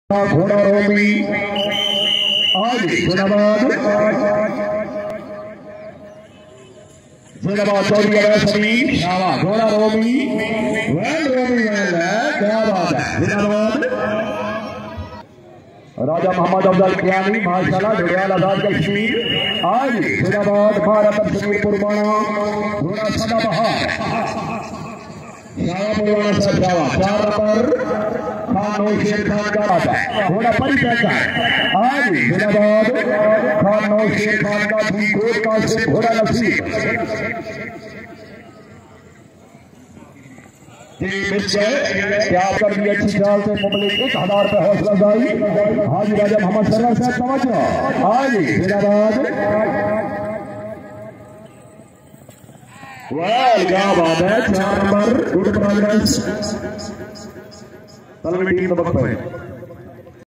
घोड़ा रोमी आगे जिंदाबाद चौधरी समीर शाबाश घोड़ा रोमी वैन रोमी वैन क्या बात है जिंदाबाद राजा मोहम्मद अफजल कियानी माशाल्लाह ढोड़ियाल आजाद कश्मीर आगे जिंदाबाद भारत समीर पुरबाना घोड़ा सदाबहार पुरबाना शाबाश 4 नंबर खान शेर खान का आता घोड़ा परिचय का आगे जिंदाबाद खान शेर खान का फरीदकोट का से घोड़ा नसीब क्या कर दिया अच्छी चाल से मुबलिक 1000 रुपये हौसला अफजाई हाजी राजा मोहम्मद सरवर साहब तवज्जो आगे जिंदाबाद क्या बात है 4 नंबर गुड प्रोग्रेस तलवी टीम नंबर 5